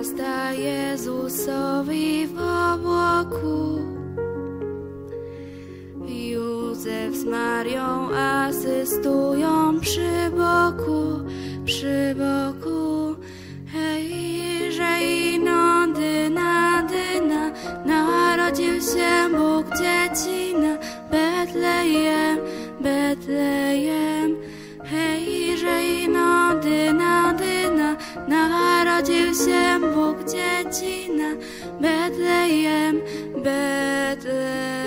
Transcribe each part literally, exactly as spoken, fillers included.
wzrasta Jezusowi w obłoku. Józef z Marią asystują przy boku, przy boku. Hejże ino dyna, dyna, narodził się Bóg dziecina, Betlejem, Betlejem. Hejże ino dyna, dyna, narodził się Bóg dziecina, Betlejem, Betlejem.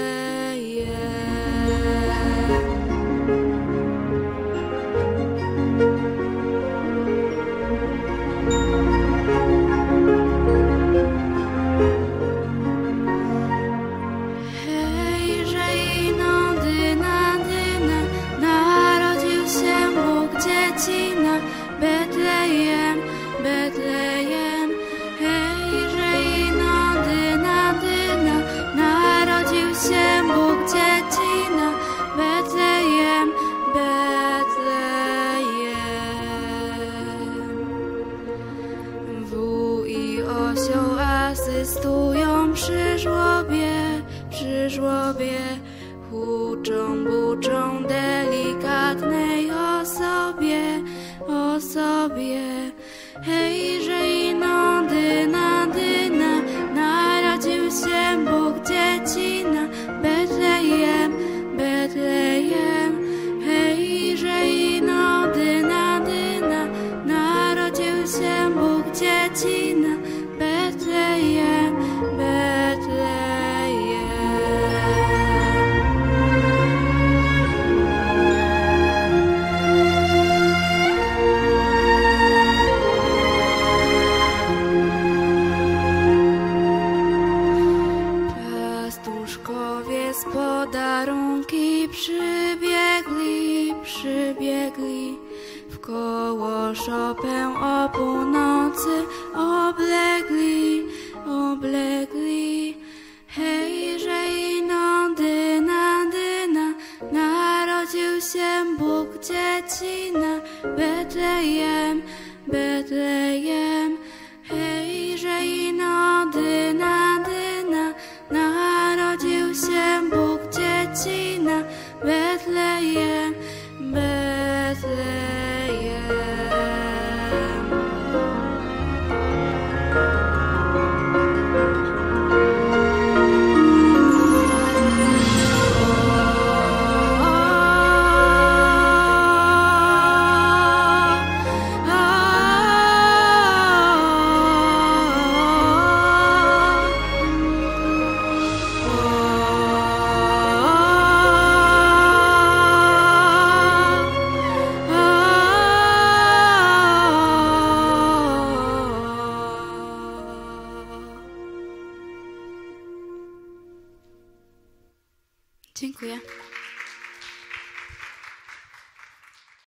Betlejem, Betlejem, hejże ino dyna, dyna, narodził się Bóg dziecina, Betlejem, Betlejem. Wół i osioł asystują przy żłobie, przy żłobie, huczą, buczą delikatnej osobie, osobie. Hejże ino dyna, dyna, narodził się Bóg dziecina, Betlejem, Betlejem. Hejże ino dyna, dyna, narodził się Bóg dziecina, Betlejem, Betlejem. Z podarunki przybiegli, przybiegli, w koło szopę o północy oblegli, oblegli. Hejże ino dyna, dyna, narodził się Bóg dziecina, Betlejem, Betlejem. Hejże ino dyna, dyna, narodził się Bóg dziecina, Betlejem, Betlejem. Dziękuję.